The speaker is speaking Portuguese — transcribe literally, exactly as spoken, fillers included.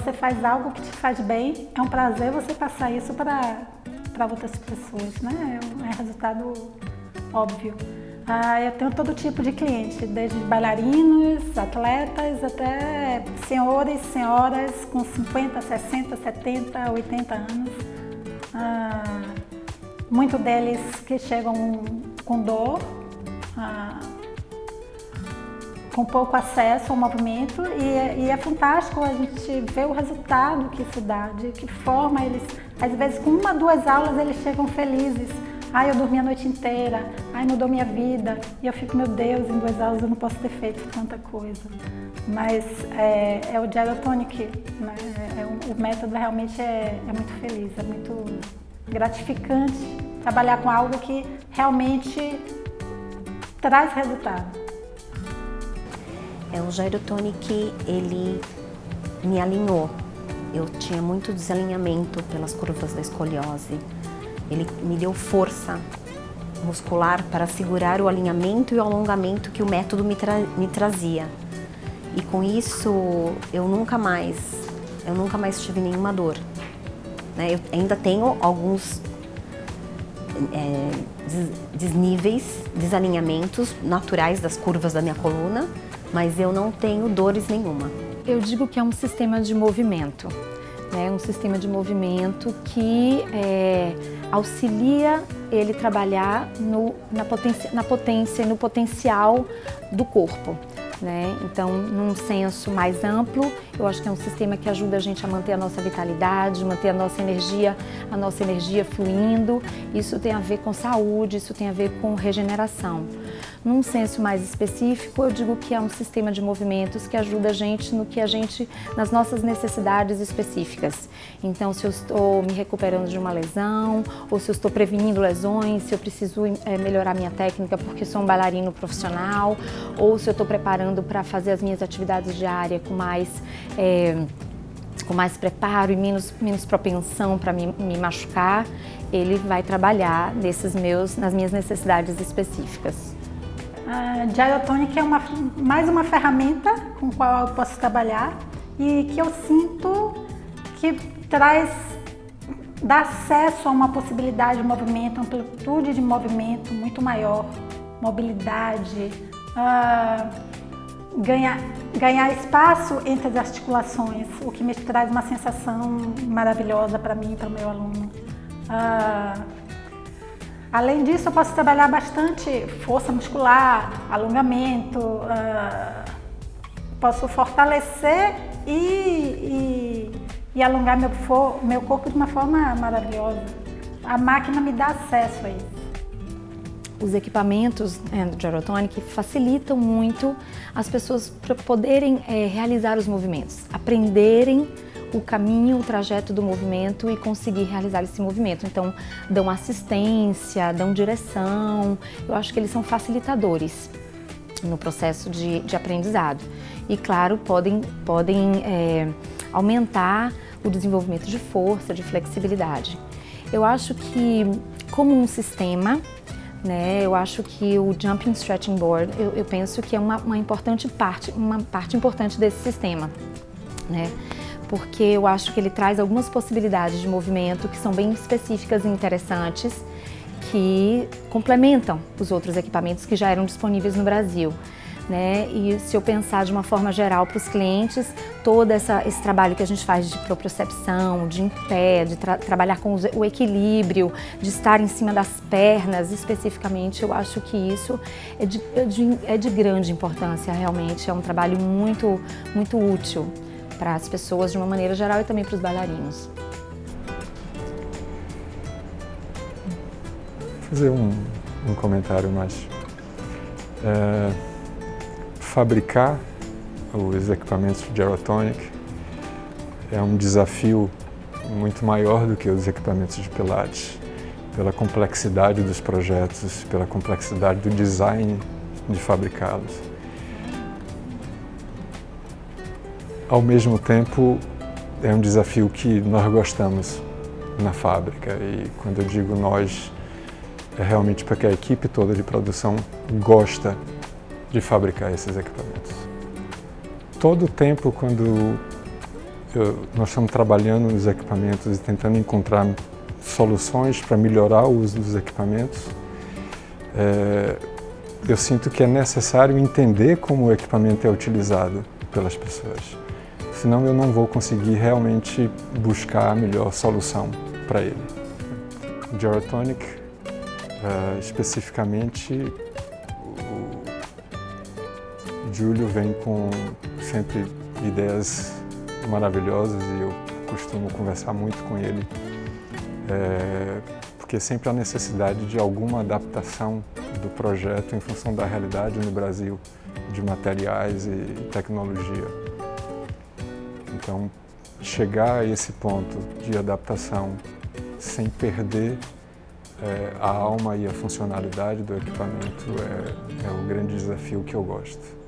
você faz algo que te faz bem, é um prazer você passar isso para para outras pessoas, né? É um resultado óbvio. Ah, eu tenho todo tipo de cliente, desde bailarinos, atletas, até senhores, senhoras com cinquenta, sessenta, setenta, oitenta anos. Ah, muitos deles que chegam com dor, ah, com pouco acesso ao movimento, e, e é fantástico a gente ver o resultado que isso dá, de que forma eles, às vezes com uma, duas aulas eles chegam felizes. Ai, eu dormi a noite inteira, ai, mudou minha vida. E eu fico, meu Deus, em duas aulas eu não posso ter feito tanta coisa. Mas é, é o Gyrotonic, né? É, o, o método realmente é, é muito feliz, é muito gratificante trabalhar com algo que realmente traz resultado. É, o Gyrotonic, ele me alinhou. Eu tinha muito desalinhamento pelas curvas da escoliose. Ele me deu força muscular para segurar o alinhamento e o alongamento que o método me, tra me trazia. E com isso, eu nunca mais, eu nunca mais tive nenhuma dor. Né? Eu ainda tenho alguns é, des desníveis, desalinhamentos naturais das curvas da minha coluna, mas eu não tenho dores nenhuma. Eu digo que é um sistema de movimento. É um sistema de movimento que é, auxilia ele trabalhar no, na, potência, na potência e no potencial do corpo. Né? Então, num senso mais amplo, eu acho que é um sistema que ajuda a gente a manter a nossa vitalidade, manter a nossa energia, a nossa energia fluindo. Isso tem a ver com saúde, isso tem a ver com regeneração. Num senso mais específico, eu digo que é um sistema de movimentos que ajuda a gente no que a gente, nas nossas necessidades específicas. Então, se eu estou me recuperando de uma lesão, ou se eu estou prevenindo lesões, se eu preciso é, melhorar minha técnica porque sou um bailarino profissional, ou se eu estou preparando para fazer as minhas atividades diárias com mais, é, com mais preparo e menos, menos propensão para me, me machucar, ele vai trabalhar nesses meus, nas minhas necessidades específicas. A Gyrotonic é uma, mais uma ferramenta com a qual eu posso trabalhar e que eu sinto que traz, dá acesso a uma possibilidade de movimento, amplitude de movimento muito maior, mobilidade, uh, ganhar, ganhar espaço entre as articulações, o que me traz uma sensação maravilhosa para mim e para o meu aluno. Uh, Além disso, eu posso trabalhar bastante força muscular, alongamento, uh, posso fortalecer e, e, e alongar meu, for, meu corpo de uma forma maravilhosa. A máquina me dá acesso a isso. Os equipamentos é, do Gyrotonic facilitam muito as pessoas para poderem é, realizar os movimentos, aprenderem o caminho, o trajeto do movimento e conseguir realizar esse movimento. Então, dão assistência, dão direção. Eu acho que eles são facilitadores no processo de, de aprendizado. E, claro, podem, podem é, aumentar o desenvolvimento de força, de flexibilidade. Eu acho que, como um sistema, né, eu acho que o Jumping Stretching Board, eu, eu penso que é uma, uma, importante parte, uma parte importante desse sistema, né? Porque eu acho que ele traz algumas possibilidades de movimento que são bem específicas e interessantes, que complementam os outros equipamentos que já eram disponíveis no Brasil. Né? E se eu pensar de uma forma geral para os clientes, todo essa, esse trabalho que a gente faz de propriocepção, de em pé, de tra trabalhar com o equilíbrio, de estar em cima das pernas especificamente, eu acho que isso é de, é de, é de grande importância realmente, é um trabalho muito, muito útil para as pessoas de uma maneira geral e também para os bailarinos. Vou fazer um, um comentário mais. É, fabricar os equipamentos de Gyrotonic é um desafio muito maior do que os equipamentos de Pilates, pela complexidade dos projetos, pela complexidade do design de fabricá-los. Ao mesmo tempo, é um desafio que nós gostamos na fábrica, e quando eu digo nós, é realmente porque a equipe toda de produção gosta de fabricar esses equipamentos. Todo o tempo, quando eu, nós estamos trabalhando nos equipamentos e tentando encontrar soluções para melhorar o uso dos equipamentos. É, eu sinto que é necessário entender como o equipamento é utilizado pelas pessoas, senão eu não vou conseguir realmente buscar a melhor solução para ele. O Gyrotonic, uh, especificamente, o Júlio vem com sempre ideias maravilhosas e eu costumo conversar muito com ele, é, porque sempre há necessidade de alguma adaptação do projeto em função da realidade no Brasil, de materiais e tecnologia. Então, chegar a esse ponto de adaptação sem perder é, a alma e a funcionalidade do equipamento é, é o grande desafio que eu gosto.